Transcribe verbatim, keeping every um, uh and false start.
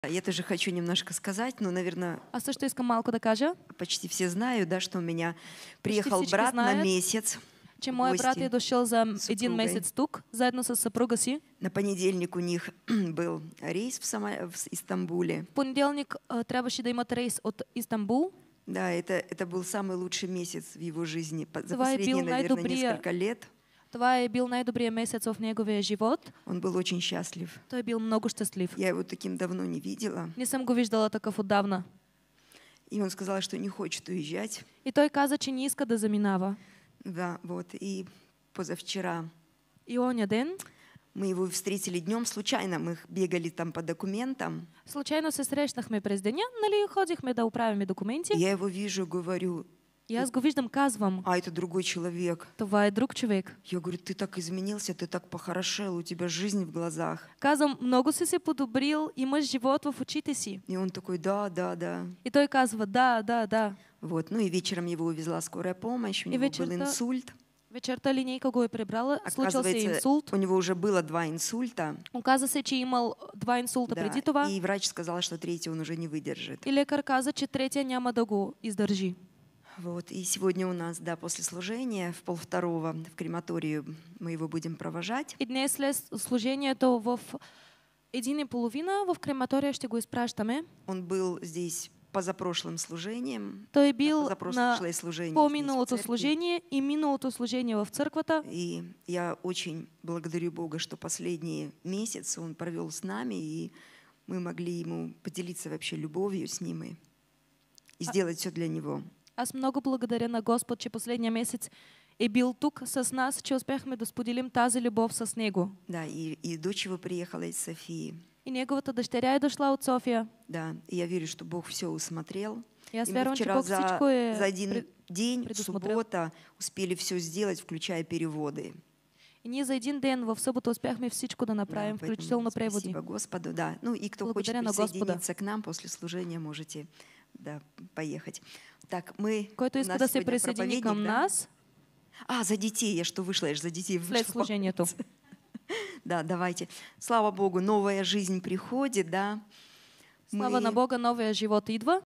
Я тоже хочу немножко сказать, но, наверное, Аз също искам малко да кажа, почти все знают, да, что у меня приехал всички брат на знаят, месяц че в моят брат гости е дошъл за с един супругой. месец тук, заедно с съпруга си. На понедельник у них был рейс в, Само... в Истамбуле. В понеделник а, трябваше да имат рейс от Истанбул. Да, это, это был самый лучший месяц в его жизни по- за Това е последние, бил наверное, най-добрия, несколько лет. това е бил най-добрият месец в неговия живот. Он был очень счастлив. Той е бил много щастлив. Я его таким давно не видела. Не съм го виждала такъв отдавна. И он сказал, что не хочет уезжать. И той каза, че не иска да заминава. Да, вот. И позавчера И оня ден мы его встретили днем случайно. Мы бегали там по документам. случайно се срещнахме през деня, нали, ходихме да оправяме документи. Я его вижу, говорю, И аз го виждам, казвам, а это другой человек. това е друг човек. Я говорю, ты так изменился, ты так похорошел, у тебя жизнь в глазах. Казвам, много си се подобрил, имаш живот в очите си. И он такой, да, да, да. И той казва, да, да, да. Вот. Ну и вечером его увезла скорая помощь, у И него был вечерта- инсульт. Вечерта линейка го е прибрала, случил се Оказывается, инсулт. у него уже было два инсульта. Оказа се, че имал два инсулта Да, преди това. и врач сказал, что третий он уже не выдержит. И лекар каза, че третия няма да го издържи. Вот. И сегодня у нас, да, после служения в полвторого в крематорию мы его будем провожать. И днес след служението в един и половина в крематория ще го изпращаме. Он был здесь позапрошлым служением. Той е на бил на позапрошлое служение здесь, в по-миналото церкви. служение и миналото служение в църквата. И я очень благодарю Бога, что последние месяцы Он провел с нами, и мы могли Ему поделиться вообще любовью с Ним и, и сделать все для Него. Аз много благодаря на Господ, че последния месец е бил тук с нас, че успяхме да споделим тази любов с Него. Да, и, и дочь его приехала из Софии. И неговата дъщеря е дошла от София. Да, и я верю, что Бог все усмотрел. И аз И мы вярвам, че вчера Бог за, всичко е за один пред- день, предусмотрел. суббота, успели все сделать, включая переводы. И ние за един ден в събота успяхме всичко да направим, Да, поэтому включително преводи. спасибо Господу, да. Ну и кто хочет Благодаря на Господа. присоединиться к нам после служения, можете, да, поехать. Так, мы... Който у иска нас да се сегодня присъедини към проповедник, да? нас А, за детей, я что вышла, я ж за детей вышла. след служението. Да, давайте. Слава Богу, новая жизнь приходит, да. Слава Мы на Бога, новия живот идва.